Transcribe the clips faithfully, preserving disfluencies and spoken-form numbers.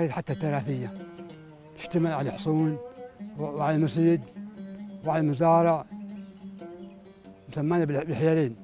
هذه حتى التراثية تشتمل على الحصون وعلى المسجد وعلى المزارع، مسمانا بالحيالين.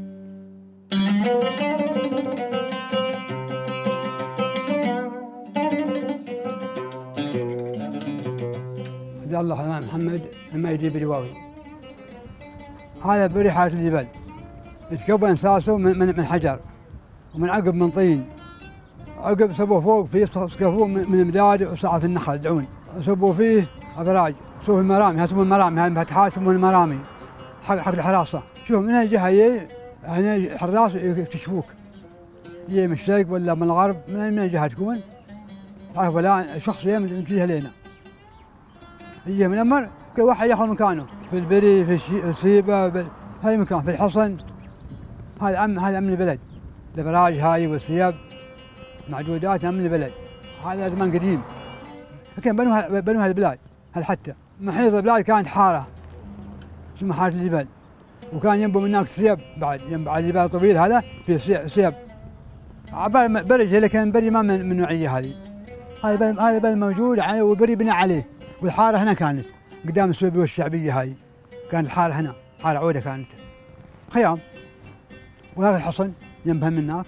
عبد الله الرحمن محمد الميدي برواوي. هذا بري حارة الجبل، يتكون اساسه من من حجر ومن عقب من طين، عقب سووا فوق فيه سقفوه من امداد وسعف النخل دعون، سووا فيه ابراج، سووا المرامي، هذه يسمون المرامي، هذه الفتحات يسمون المرامي حق حق الحراسه. شوف من الجهه هي هنا حراس يكتشفوك، هي من الشرق ولا من الغرب، من الجهه تكون عارف ولا شخص من جهه لنا. هي من امر كل واحد ياخذ مكانه في البري في السيبه في اي مكان، في الحصن. هذا امن هذا امن البلد، الابراج هاي والثياب معدودات امن البلد. هذا زمان قديم، لكن بنوا بنوا هالبلاد هل حتى محيط البلاد كانت حاره اسمها حاره الجبل، وكان ينبو من هناك ثياب بعد ينبو على الجبال الطويل هذا في ثياب عبال برج، لكن بري ما من النوعيه هذه. هذا هذا بل موجود وبري بنى عليه، والحاره هنا كانت قدام السويبي والشعبيه هاي، كانت الحاره هنا حاره عوده كانت خيام، وهذا الحصن ينبه من هناك.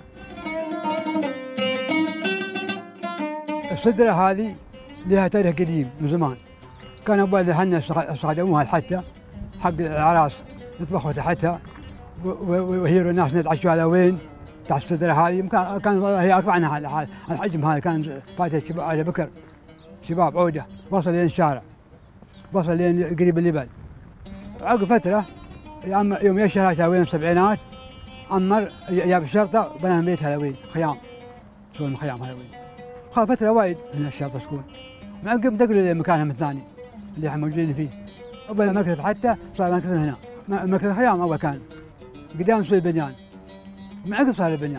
السدره هذه لها تاريخ قديم من زمان، كان ابوها اللي استخدموها حتى حق العراس يطبخوا تحتها، وهي الناس يتعشوا على وين تحت السدره هذه. كان كان هي اكبر عنها الحجم هذا، كان فاتها الشباب على بكر شباب عوده، وصل لين الشارع، وصل لين قريب اللبل. عقب فتره يوم يشهر هاوين السبعينات عمر جاب الشرطه وبنى بيت هاوين خيام، سووا خيام هاوين. خذ فتره وايد هنا الشرطه تكون، معقب انتقلوا لمكانهم الثاني اللي احنا موجودين فيه، وبنى مركز حتى صار مركز هنا، مركز الخيام اول كان قدام سوق البنيان، معقب صار البنيان.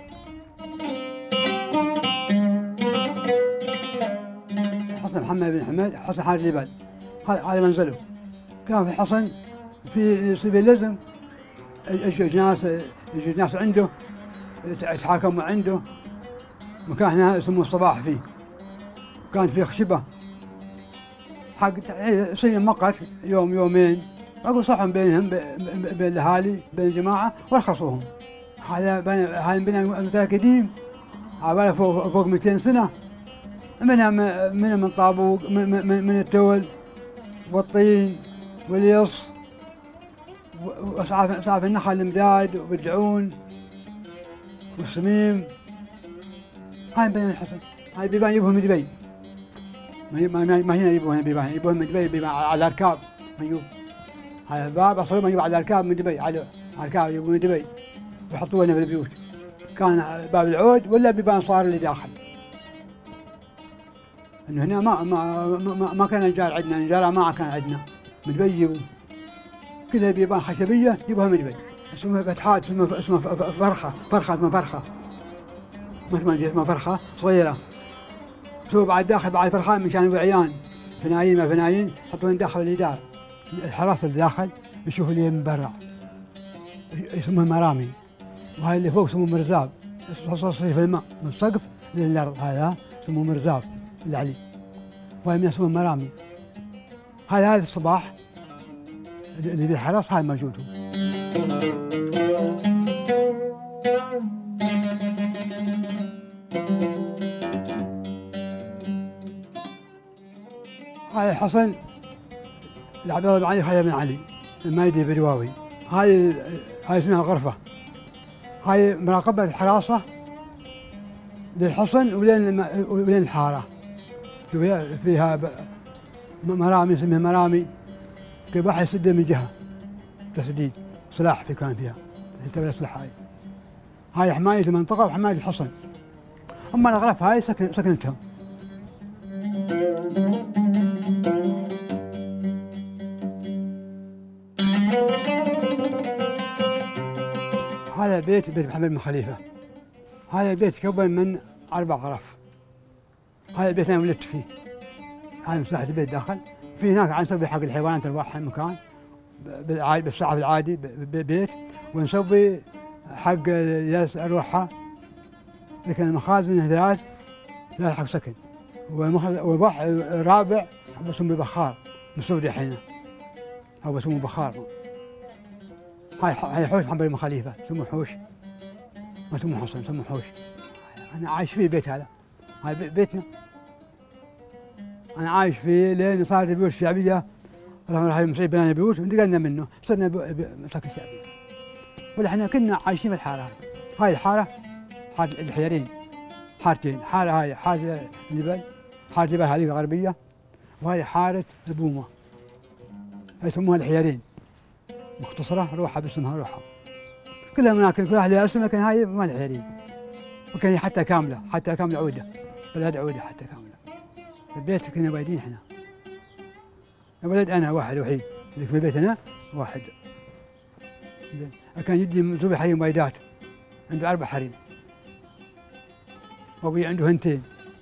حصن محمد بن حمد، حصن حارة الجبل، هذا منزله. كان في حصن في سيفيليزم، يجوا ناس يجوا ناس عنده يتحاكموا عنده، مكان هنا يسموه الصباح فيه، كان فيه خشبه حق سنين مقت يوم يومين، اقول صحهم بينهم بين الاهالي بين الجماعه ورخصوهم. هذا هذا بناء قديم عباله فوق فوق مئتين سنه، منها منها من طابوق من, من, من التول والطين واليص واسعاف اسعاف النخل الامداد والدعون والسميم. هاي بين الحصن، هاي بيبان يجيبهم من دبي، ما ما هنا يجيبوها بيبان، يجيبوهم من دبي بيبان على الاركاب مجيوب. هذا الباب اصلا ما يجيب على الاركاب من دبي، على الاركاب يجيبوه من دبي ويحطوه هنا في البيوت. كان باب العود ولا بيبان صار اللي داخل. انه هنا ما ما ما, ما كان الجار عندنا، الجار ما كان عندنا، من دبي يجيبوه. كذا بيبان خشبيه يجيبوها من دبي، اسمها فتحات، اسمها اسمها فرخه، فرخه اسمها فرخه. مثل اسمها فرخه صغيره. سووا بعد داخل بعد الفرخان مشان الوعيان فنايين ما فنايين يحطون داخل الجدار. الحراسه اللي داخل يشوفوا اللي من برا يسموه مرامي، وهاي اللي فوق يسموه مرزاب، يصير في الماء من السقف للارض، هذا يسموه مرزاب اللي عليه، وهاي من يسموه مرامي. هذا هذا الصباح اللي بالحرس هاي موجود هو. هاي الحصن لعبد الله بن علي خليل بن علي الميدي برواوي. هاي هاي اسمها الغرفة، هاي مراقبة الحراسة للحصن ولين ولين الحارة، فيها مرامي اسمها مرامي، كل واحد يسد من جهة تسديد سلاح في كان فيها تبع السلاح. هاي هاي حماية المنطقة وحماية الحصن. أما الغرفة هاي سكن سكنتهم. هذا بيت بيت محمد بن خليفة. هذا البيت يتكون من أربع غرف. هذا البيت أنا ولدت فيه. هذا مساحة البيت داخل. في هناك عن نسوي حق الحيوانات أرواحها مكان بالعادي بالسعف العادي بيت، ونسوي حق الياس أرواحها، لكن المخازن ثلاث ثلاث حق سكن. وبح رابع اسمه بخار مسعودي الحين هو اسمه بخار. هاي هاي حوش محمد بن خليفه اسمه حوش ما اسمه حصن اسمه حوش. انا عايش فيه البيت هذا هاي بيتنا انا عايش فيه لين صارت البيوت الشعبيه راح المسعود بنينا بيوت وانتقلنا منه صرنا مساكن شعبيه. ولا احنا كنا عايشين في الحاره هاي الحاره حاره الحيرين حارتين حاره هاي حاره جبل حاره جبل هذه الغربيه وهي حاره البومه يسموها الحيرين مختصره روحها باسمها روحها كلها مناكل كل واحد لها اسم لكن هاي ما الحيرين وكان حتى كامله حتى كامله عوده بلاد عوده حتى كامله. البيت كنا بايدين احنا ولد انا واحد وحيد اللي في البيت انا واحد. كان يدي مزوج حريم وايدات عنده اربع حريم وابوي عنده هنتين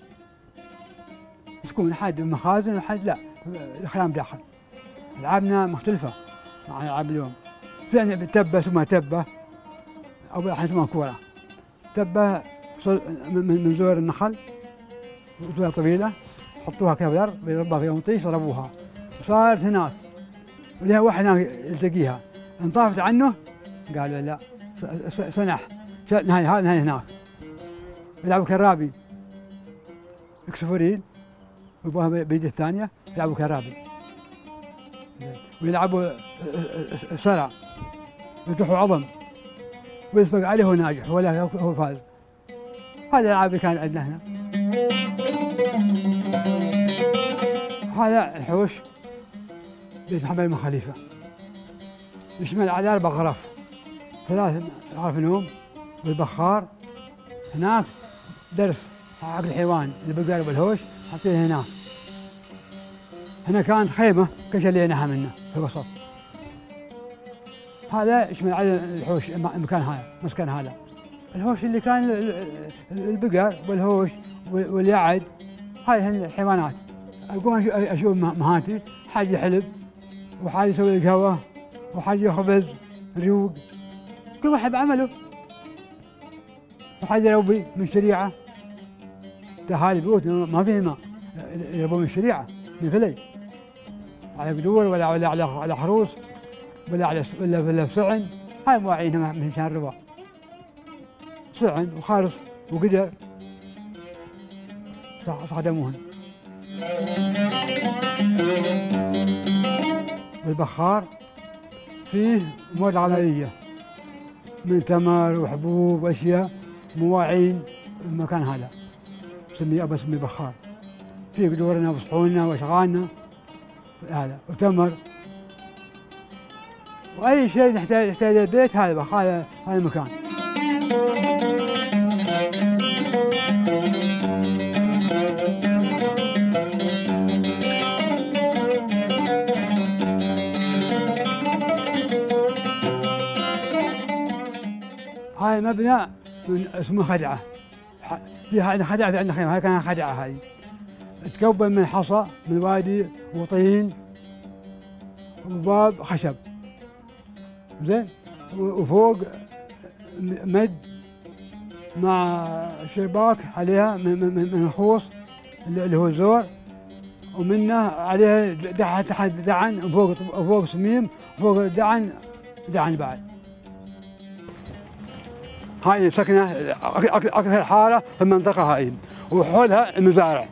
مسكون حد مخازن وحد لا الخيام داخل. العابنا مختلفه عن العاب اليوم. في عندنا تبه اسمها تبه او الحين اسمها كوره. تبه من زور النخل زور طويله حطوها كذا بالارض بيربها فيها مطيش ضربوها وصارت هناك ولها واحد هناك يلتقيها انطافت عنه قالوا لا سنح نهاية هذا نهاية هناك. يلعبوا كرابي اكسفورين ويبوها بيد الثانية يلعبوا كرابي ويلعبوا سرع يفتحوا عظم ويسبق عليه هو ناجح ولا هو فاز. هذا الالعاب اللي كان عندنا هنا. هذا الحوش بيت محمد بن خليفه يشمل على اربع غرف ثلاث غرف نوم والبخار هناك درس حق الحيوان البقر والهوش حاطينه هناك. هنا كانت خيمه كل شيء لقيناها منه في الوسط. هذا يشمل على الحوش المكان هذا مسكن هذا الهوش اللي كان البقر والهوش واليعد هاي الحيوانات. اقوم اشوف مهاتي حاج يحلب وحاج يسوي القهوه وحاج يخبز ريوق كل واحد بعمله وحاج يربي من شريعه. تهالي بيوت ما فيه ماء يربوا من شريعه من فلي على قدور ولا ولا على على حروس ولا على ولا ولا سعن. هاي مواعينها من شان الربا سعن وخارص وقدر استخدموهن. والبخار فيه مواد غذائية من تمر وحبوب واشياء مواعين المكان هذا نسميه ابى اسميه بخار. فيه قدورنا وصحوننا واشغالنا هذا وتمر واي شيء نحتاج نحتاج البيت هذا هذا هذا المكان. هاي مبنى من اسمه خدعه فيها عندنا خدعه في عندنا خيمه هاي كانت خدعه هاي تكون من حصى من وادي وطين وباب خشب زين وفوق مد مع شباك عليها من من الخوص اللي هو الزور ومنه عليها تحت دعن وفوق فوق سميم وفوق الدعن دعن بعد. هاي سكنه اكثر حاره في المنطقه هاي وحولها المزارع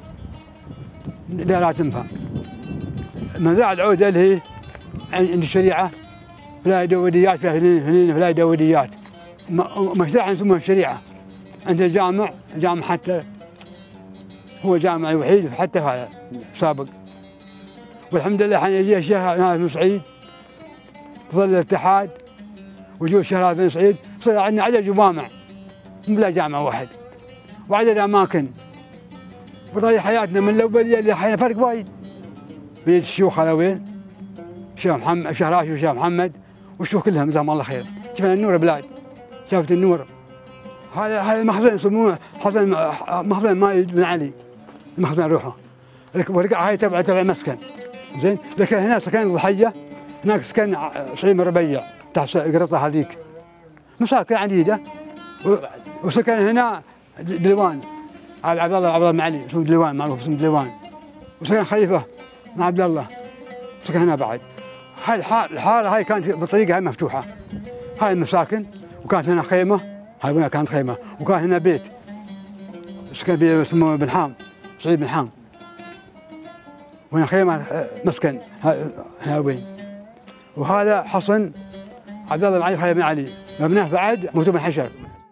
لا لا تنفع. مزارع العوده اللي هي عند الشريعه فلا دوديات فيها هنين هنين فلا دوديات مشروع اسمه الشريعه. عند الجامع جامع حتى هو الجامع الوحيد حتى هذا سابق. والحمد لله الحين يجي الشيخ ناس من صعيد في ظل الاتحاد ويجوا الشهرات من صعيد صار عندنا عدد جوامع بلا جامع واحد وعدد اماكن وطريق حياتنا من الاوليه اللي حياتنا فرق وايد. بيد الشيوخ هذا وين؟ الشيخ محمد الشيخ راشد والشيخ محمد والشيوخ كلهم جزاهم الله خير. شفنا النور بلاد شافت النور. هذا هذا مخزن يسموه مخزن مخزن ماي بن علي المخزن روحه والرقعه هاي تبع تبع مسكن زين. لكن هنا سكن الضحيه هناك سكن صعيد الربيع تحت قرطه هذيك مساكن عديده وسكن هنا دلوان عبد الله عبد الله بن علي اسمه دليوان، معروف اسمه دليوان، وسكن خليفه مع عبد الله سكن هنا بعد. هاي الحاره هاي كانت بالطريقه هاي مفتوحه، هاي المساكن، وكانت هنا خيمه، هاي هنا كانت خيمه، وكان هنا بيت سكن بيه اسمه بن حام، سعيد بن حام، وهنا خيمه مسكن هنا وين. وهذا حصن عبد الله بن علي خليفه بن علي، مبناه بعد مكتوب الحشر.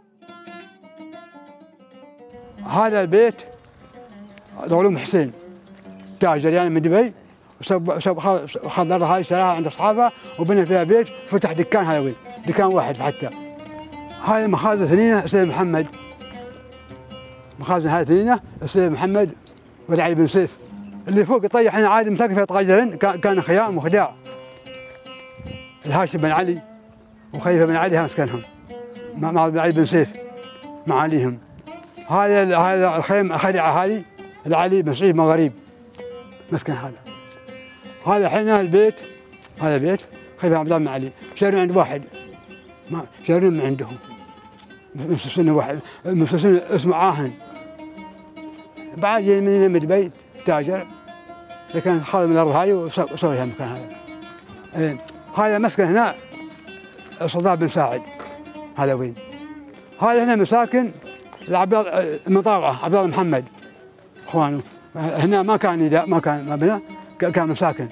هذا البيت العلوم حسين تاجر يعني من دبي، وسب سب خذ الارض هاي اشتراها عند اصحابه وبنى فيها بيت، فتح دكان هذا وين، دكان واحد حتى. هاي مخازن ثنينه سيد محمد، مخازن هاي ثنينه سيد محمد ولد علي بن سيف. اللي فوق يطيح هنا عادي مساكن فيها طاجرين، كان خيام وخداع. الهاشم بن علي وخليفه بن علي مسكنهم مع بن علي بن سيف معاليهم. هذا هذا الخيم خدعه هذه العلي بن سعيد مغاريب مسكن هذا. هذا الحين البيت، هذا بيت خليفه عبد الله بن علي، شارين عند واحد، ما شارين من عندهم مستثنى واحد، مستثنى اسمه عاهن. بعد جاي من دبي تاجر، لكن خذ من الارض هاي وسوي لها مكان هذا. إيه. هذا مسكن هنا صداع بن ساعد، هذا وين. هذا هنا مساكن لعبد المطاوعه عبد الله محمد اخوانه، هنا ما كان نداء، ما كان مبنى، كان مساكن.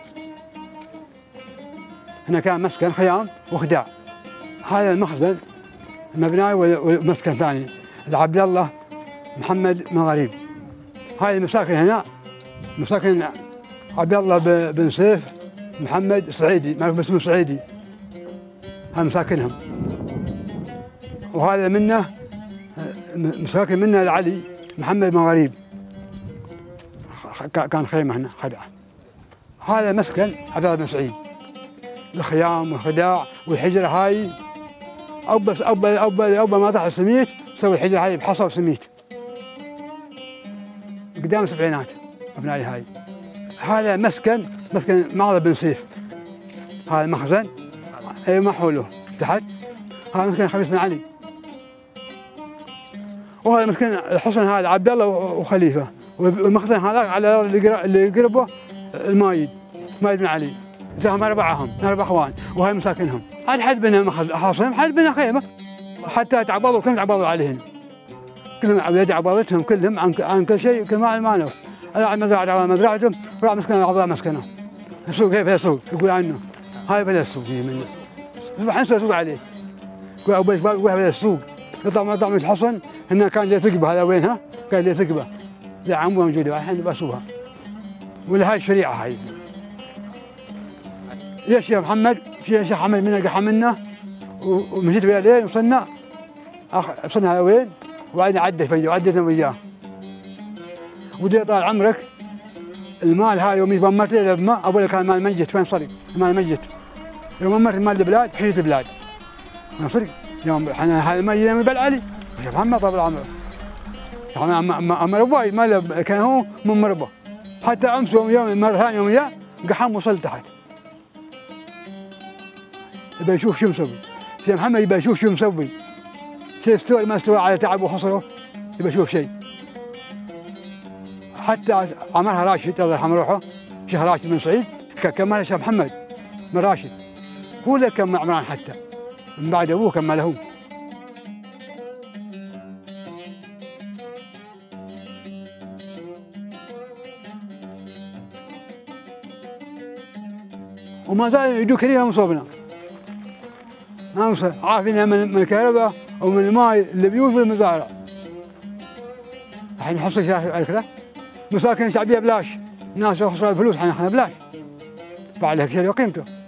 هنا كان مسكن خيام وخداع. هذا المخزن مبناي ومسكن ثاني لعبد الله محمد مغاريب. هاي المساكن هنا مساكن عبد الله بن سيف محمد سعيدي، ما اسمه سعيدي، هاي مساكنهم. وهذا منه مساكن منه لعلي محمد مغاريب، كان خيمه هنا خدعه. هذا مسكن عبد الله بن سعيد، الخيام والخداع والحجره هاي. اول اول اول اول ما طاح السميت سوي الحجره هاي بحصى وسميت قدام السبعينات مبناي هاي. هذا مسكن مسكن معظم بن سيف، هذا مخزن اي محوله تحت. هذا مسكن خميس بن علي، وهذا مسكن الحصن هذا عبد الله وخليفه، والمخزن هذاك على اللي قربه المايد، مايد بن علي، هم اربعهم اربع اخوان، وهي مساكنهم. هذا حد بنا حصن، حد بنا خيمه، حتى تعبضوا كلهم تعبضوا عليهم، كلهم اولاد عبضتهم كلهم عن عن كل شيء، كل ما ما له. انا مزرعه على مزرعتهم، وراح مسكن عبد الله مسكنه. السوق كيف السوق؟ يقول عنه هاي بلا السوق هي من السوق، حنسوا سوق عليه. يقول ابو بكر بلا السوق، يطلع ما يطلع من الحصن، هنا كان له ثقبه، هذا وينها؟ كان له ثقبه، لا عموها موجوده الحين بسوها. ولا هاي الشريعه هاي. ليش يا محمد؟ في شيخ حمد منا قحى منا ومشيت وياه لين وصلنا وصلنا هذا وين؟ وبعدين عدت فيا وعدينا وياه. ودي طال عمرك المال هاي يوم ضمرت له بما اول كان مال ميت، فين صري؟ مال ميت. يوم ضمرت مال البلاد حيت البلاد. ما صري؟ يوم احنا هذا الميت يوم يبل علي. يا محمد طول عمرك. احنا امر ابوي مال كان هو من مربى. حتى امس يوم يوم مره ثانيه يوم وياه قحم وصل تحت. يبى يشوف شو مسوي. سيدي محمد يبى يشوف شو مسوي. شيء استوى ما استوى على تعب وخسره، يبى يشوف شيء. حتى عمرها راشد الله يرحم روحه، شيخ راشد بن سعيد، كمل شيخ محمد بن راشد. هو اللي كمل عمران حتى. من بعد ابوه كمله هو. وما زال يدو كريمه من صوبنا. ما وصل، عارفين من الكهرباء ومن الماء اللي بيوصل المزارع. الحين نحصل شيء كذا. مساكن شعبيه بلاش، الناس يخسرون الفلوس، احنا بلاش. بعد هيك شيء وقيمته.